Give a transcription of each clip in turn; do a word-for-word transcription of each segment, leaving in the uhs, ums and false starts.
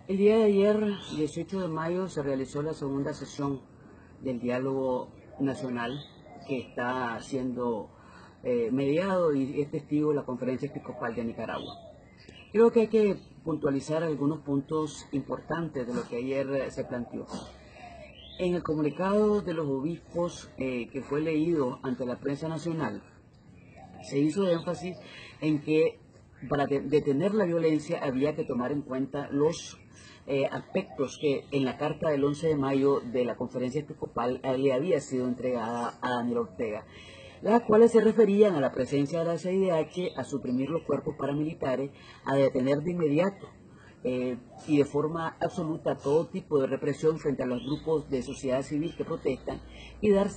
El día de ayer, dieciocho de mayo, se realizó la segunda sesión del diálogo nacional que está siendo eh, mediado y es testigo de la Conferencia Episcopal de Nicaragua. Creo que hay que puntualizar algunos puntos importantes de lo que ayer eh, se planteó. En el comunicado de los obispos eh, que fue leído ante la prensa nacional, se hizo énfasis en que para de detener la violencia había que tomar en cuenta los eh, aspectos que en la carta del once de mayo de la Conferencia Episcopal eh, le había sido entregada a Daniel Ortega, las cuales se referían a la presencia de la C I D H, a suprimir los cuerpos paramilitares, a detener de inmediato eh, y de forma absoluta todo tipo de represión frente a los grupos de sociedad civil que protestan y dar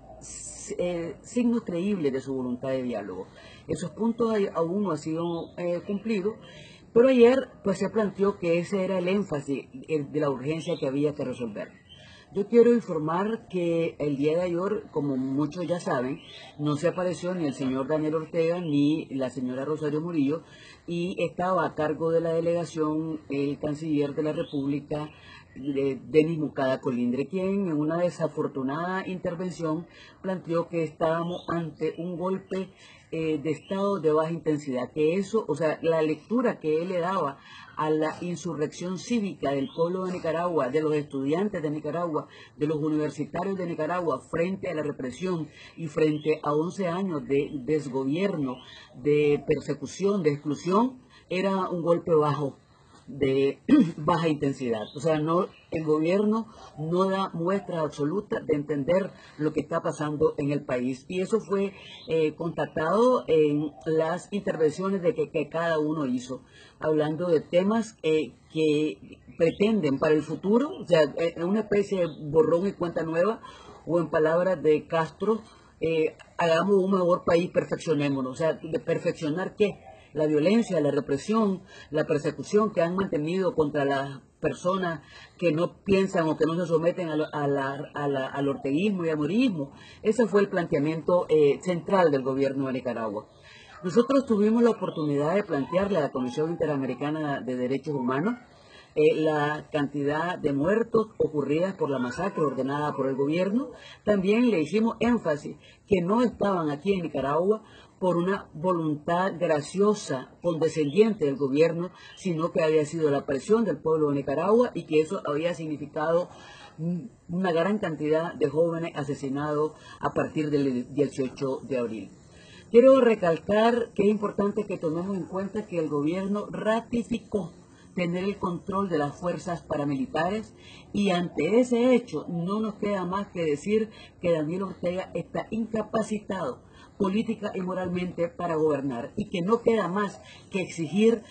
eh, signos creíbles de su voluntad de diálogo. Esos puntos aún no han sido eh, cumplidos, pero ayer pues se planteó que ese era el énfasis de la urgencia que había que resolver. Yo quiero informar que el día de ayer, como muchos ya saben, no se apareció ni el señor Daniel Ortega ni la señora Rosario Murillo, y estaba a cargo de la delegación el canciller de la República, Denis Mucada Colindre, quien en una desafortunada intervención planteó que estábamos ante un golpe eh, de estado de baja intensidad, que eso, o sea, la lectura que él le daba a la insurrección cívica del pueblo de Nicaragua, de los estudiantes de Nicaragua, de los universitarios de Nicaragua, frente a la represión y frente a once años de desgobierno, de persecución, de exclusión, era un golpe bajo, de baja intensidad. O sea, no, el gobierno no da muestras absolutas de entender lo que está pasando en el país. Y eso fue eh, constatado en las intervenciones de que, que cada uno hizo, hablando de temas eh, que pretenden para el futuro, o sea, en una especie de borrón y cuenta nueva, o en palabras de Castro, eh, hagamos un mejor país, perfeccionémonos. O sea, ¿de perfeccionar qué? La violencia, la represión, la persecución que han mantenido contra las personas que no piensan o que no se someten a la, a la, a la, al orteguismo y al murillismo. Ese fue el planteamiento eh, central del gobierno de Nicaragua. Nosotros tuvimos la oportunidad de plantearle a la Comisión Interamericana de Derechos Humanos eh, la cantidad de muertos ocurridas por la masacre ordenada por el gobierno. También le hicimos énfasis que no estaban aquí en Nicaragua por una voluntad graciosa, condescendiente del gobierno, sino que había sido la presión del pueblo de Nicaragua y que eso había significado una gran cantidad de jóvenes asesinados a partir del dieciocho de abril. Quiero recalcar que es importante que tomemos en cuenta que el gobierno ratificó tener el control de las fuerzas paramilitares, y ante ese hecho no nos queda más que decir que Daniel Ortega está incapacitado política y moralmente para gobernar, y que no queda más que exigir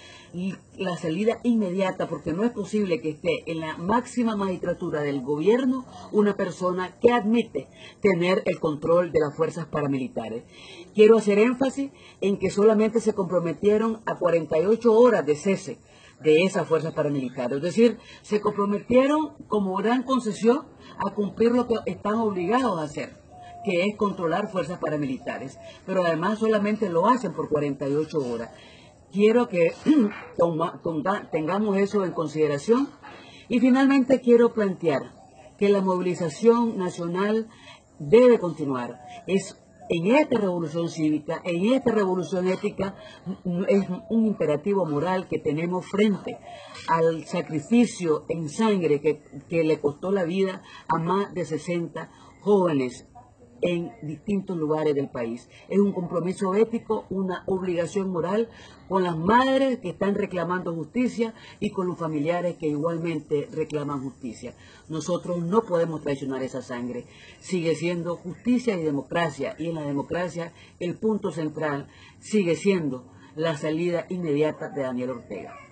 la salida inmediata, porque no es posible que esté en la máxima magistratura del gobierno una persona que admite tener el control de las fuerzas paramilitares. Quiero hacer énfasis en que solamente se comprometieron a cuarenta y ocho horas de cese de esas fuerzas paramilitares, es decir, se comprometieron como gran concesión a cumplir lo que están obligados a hacer, que es controlar fuerzas paramilitares, pero además solamente lo hacen por cuarenta y ocho horas. Quiero que toma, toma, tengamos eso en consideración. Y finalmente quiero plantear que la movilización nacional debe continuar. Es en esta revolución cívica, en esta revolución ética, es un imperativo moral que tenemos frente al sacrificio en sangre que, que le costó la vida a más de sesenta jóvenes en distintos lugares del país. Es un compromiso ético, una obligación moral con las madres que están reclamando justicia y con los familiares que igualmente reclaman justicia. Nosotros no podemos traicionar esa sangre. Sigue siendo justicia y democracia, y en la democracia el punto central sigue siendo la salida inmediata de Daniel Ortega.